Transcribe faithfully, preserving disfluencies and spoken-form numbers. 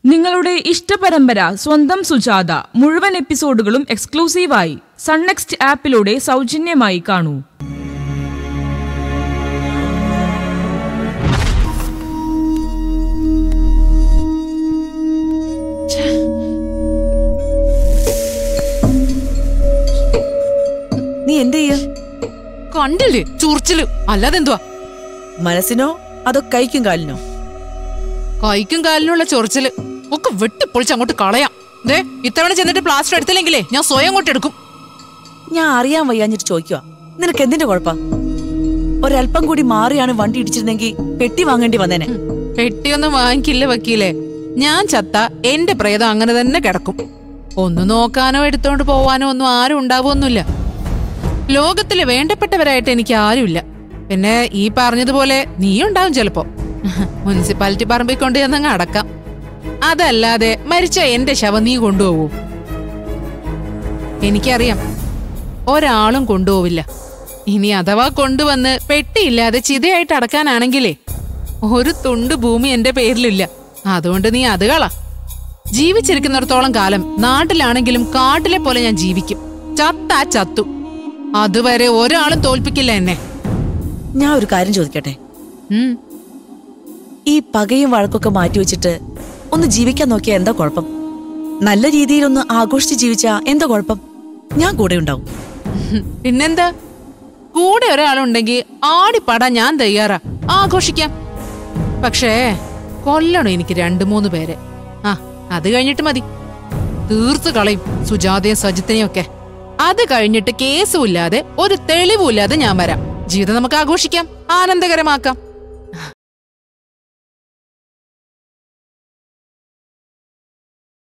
നിങ്ങളുടെ ഇഷ്ടപരമ്പര സ്വന്തം സുജാത മുഴുവൻ എപ്പിസോഡുകളും എക്സ്ക്ലൂസീവായി സൺ നെക്സ്റ്റ് ആപ്പിലൂടെ സൗജന്യമായി കാണൂ. നീ എന്ത് ചെയ്യ? കണ്ടില്ലേ ചൂർച്ചില്, അല്ലാതെന്തുവാ? മനസ്സിനോ അതോ കൈക്കും കാലിനോ? കൈക്കും കാലിനുള്ള ചൊറിച്ചില് ഒക്കെ വെട്ടിപ്പൊളിച്ച് അങ്ങോട്ട് കളയാം. ദേ ഇത്തവണ ചെന്നിട്ട് പ്ലാസ്റ്റർ എടുത്തില്ലെങ്കിലേ ഞാൻ സ്വയം അങ്ങോട്ട് എടുക്കും. ഞാൻ അറിയാൻ വയ്യാഞ്ഞിട്ട് ചോദിക്കുക, നിനക്ക് എന്തിന്റെ കുഴപ്പാ? ഒരല്പം കൂടി മാറിയാണ് വണ്ടി ഇടിച്ചിരുന്നെങ്കിൽ പെട്ടി വാങ്ങേണ്ടി വന്നേനെ. പെട്ടിയൊന്നും വാങ്ങിക്കില്ല വക്കീലേ. ഞാൻ ചത്ത എന്റെ പ്രേതം അങ്ങനെ തന്നെ കിടക്കും. ഒന്ന് നോക്കാനോ എടുത്തോണ്ട് പോവാനോ ഒന്നും ആരും ഉണ്ടാവുമൊന്നുമില്ല. ലോകത്തില് വേണ്ടപ്പെട്ടവരായിട്ട് എനിക്ക് ആരുമില്ല. പിന്നെ ഈ പറഞ്ഞതുപോലെ നീ ഉണ്ടാവും ചിലപ്പോ. മുനിസിപ്പാലിറ്റി പറമ്പിൽ കൊണ്ട് ചെന്നങ്ങ് അടക്കാം. അതല്ലാതെ മരിച്ച എന്റെ ശവം നീ കൊണ്ടുപോകൂ? എനിക്കറിയാം ഒരാളും കൊണ്ടുപോവില്ല. ഇനി അഥവാ കൊണ്ടുവന്ന് പെട്ടിയില്ലാതെ ചിതയായിട്ട് അടക്കാനാണെങ്കിലേ ഒരു തുണ്ട് ഭൂമി എന്റെ പേരിലില്ല. അതുകൊണ്ട് നീ അത് കള. ജീവിച്ചിരിക്കുന്നിടത്തോളം കാലം നാട്ടിലാണെങ്കിലും കാട്ടിലെ പോലെ ഞാൻ ജീവിക്കും. ചത്താ ചത്തു. അതുവരെ ഒരാളും തോൽപ്പിക്കില്ല എന്നെ. ഞാൻ ഒരു കാര്യം ചോദിക്കട്ടെ? ഉം ഈ പകയും വഴക്കൊക്കെ മാറ്റിവെച്ചിട്ട് ഒന്ന് ജീവിക്കാൻ നോക്കിയാ എന്താ കുഴപ്പം? നല്ല രീതിയിലൊന്ന് ആഘോഷിച്ച് ജീവിച്ചാ എന്താ കുഴപ്പം? ഞാൻ കൂടെ ഉണ്ടാവും. പിന്നെന്താ, കൂടെ ഒരാളുണ്ടെങ്കിൽ ആടിപ്പാടാൻ ഞാൻ തയ്യാറാ. ആഘോഷിക്കാം. പക്ഷേ കൊല്ലണം എനിക്ക് രണ്ടു മൂന്ന് പേരെ. ആ അത് കഴിഞ്ഞിട്ട് മതി. തീർത്ത് കളയും സുജാതയും സജിത്തിനെയും ഒക്കെ. അത് കഴിഞ്ഞിട്ട് കേസുമില്ലാതെ ഒരു തെളിവുമില്ലാതെ ഞാൻ വരാം. ജീവിതം നമുക്ക് ആഘോഷിക്കാം, ആനന്ദകരമാക്കാം.